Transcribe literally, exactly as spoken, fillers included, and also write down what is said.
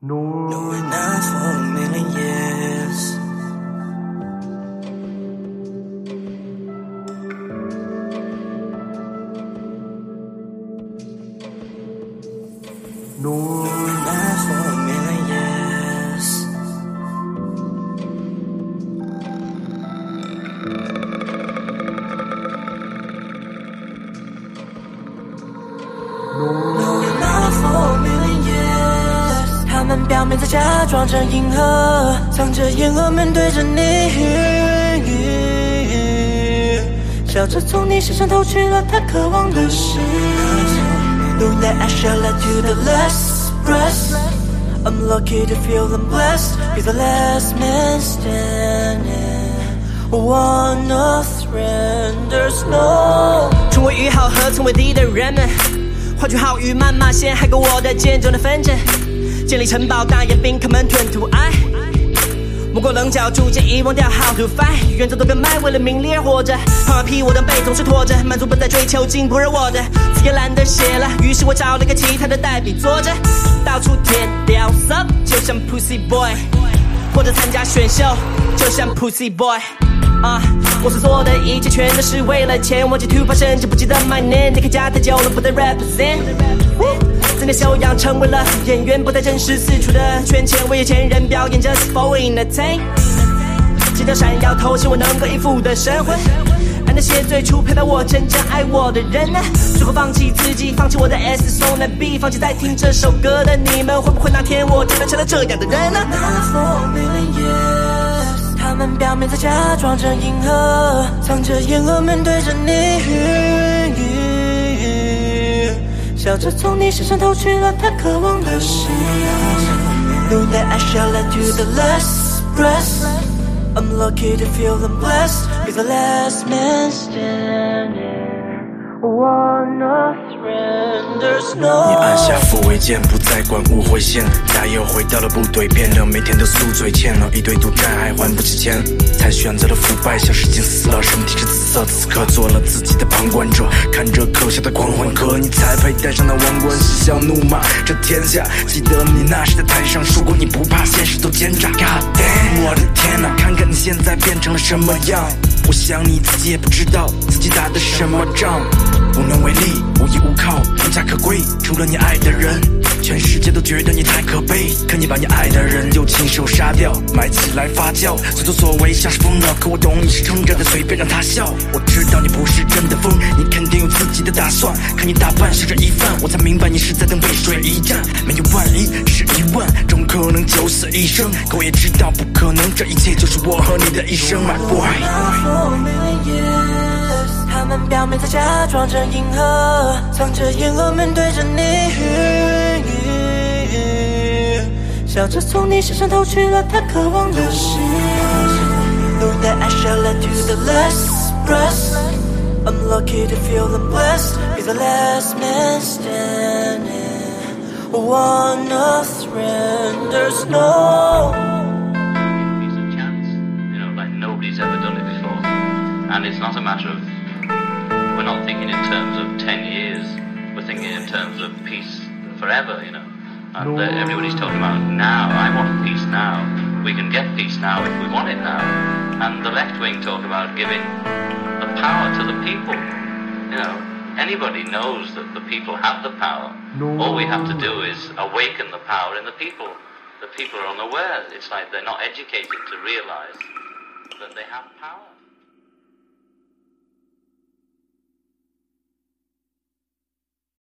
No, we're not for a million years. No, we're not for a million years. No, we're not for a million years. 他们表面在假装着迎合，藏着眼额面对着你，笑着从你身上偷去了他渴望的事。Know that I shall let you the last breath. I'm lucky to feel I'm blessed. Be the last man standing. One of thread, there's no. 成为与好和成为敌的人们，画句好与谩骂陷害过我的坚重的纷争，建立城堡大眼兵看门吞吐爱，摸过棱角逐渐遗忘掉 how to fight， 原则都变卖，为了名利而活着，抛开屁我的背总是拖着，满足不再追求进步而我的字也懒得写了，于是我找了个其他的代笔作着，到处填掉 sub 就像 pussy boy， 或者参加选秀就像 pussy boy。啊、uh, 我所做的一切全都是为了钱，忘记 to 发甚至不记得 my name， 离开家太久了不再 represent， 增加修养成为了演员，不再正视四处的圈钱，为有钱人表演 just for entertain， 记得闪耀头，希望能够应付的神魂，爱那些最初陪伴我真正爱我的人呢，最后放弃自己，放弃我的 S so n B， 放弃在听这首歌的你们，会不会哪天我真的成了这样的人呢？ 他们表面在假装着迎合，藏着眼额面对着你，笑着从你身上偷去了他渴望的事。Know that I shall let you the last breath. I'm lucky to feel I'm blessed. Be the last man standing. One of thread, there's no. 你按下复位键，不再管误会线，他又回到了部队，变得每天都宿醉，欠了一堆赌债还还不起钱，才选择了腐败，像是浸死了，身体是紫色，此刻做了自己的旁观者，看着刻下的狂欢歌，你才配戴上那王冠，嬉笑怒骂这天下。记得你那时在台上说过，你不怕现实都奸诈。God damn， 我的天哪，看看你现在变成了什么样，我想你自己也不知道自己打的什么仗，无能为力，无依无靠，无家可归，除了你爱的人，全世界都觉得你太可悲，可你把你爱的人又亲手杀掉，埋起来发酵，所作所为像是疯了，可我懂你是撑着的，随便让他笑，我知道你不是真的疯，你肯定有自己的打算，看你打扮是这一番，我才明白你是在等背水一战，没有万一，只是一万种可能，九死一生，可我也知道不可能，这一切就是我和你的一生 My boy。 他们表面在假装着迎合，藏着眼额面对着你，笑着从你身上偷去了他渴望的事。Know that I shall let you the last breath. I'm lucky to feel I'm blessed. Be the last man standing. One of thread, there's no. Piece of chance, you know, like nobody's ever done it before, and it's not a matter of. We're not thinking in terms of ten years, we're thinking in terms of peace forever, you know. And uh, everybody's talking about now, I want peace now. We can get peace now if we want it now. And the left wing talk about giving the power to the people. You know, anybody knows that the people have the power. All we have to do is awaken the power in the people. The people are unaware. It's like they're not educated to realize that they have power.